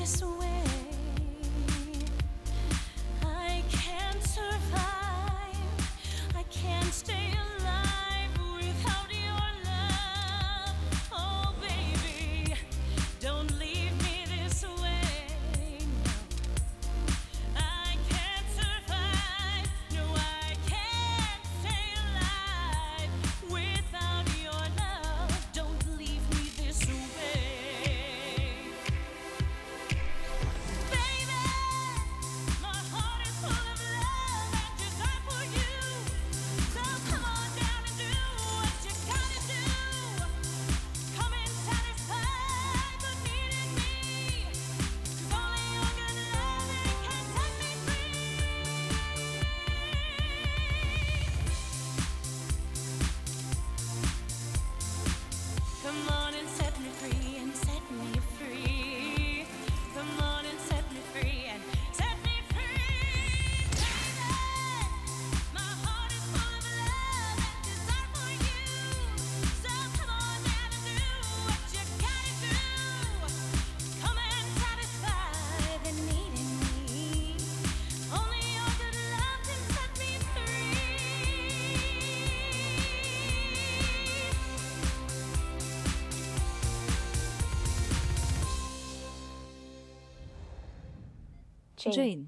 this way. I can't survive, I can't stay alive without your love. Oh baby, don't leave me this way. No, I can't survive, no, I can't stay alive without your love. Don't leave me this way. Baby, my heart is full of love and desire for you. So come on down and do what you gotta do. Come and satisfy the need in me. 'Cause only your good loving can set me free. Come on and set me free and set me free. Come on and set me free and set me free. Baby, my heart is full of love and desire for you. So come on down and do what you gotta do. Come and satisfy the need in me. Only your good love can set me free. Jane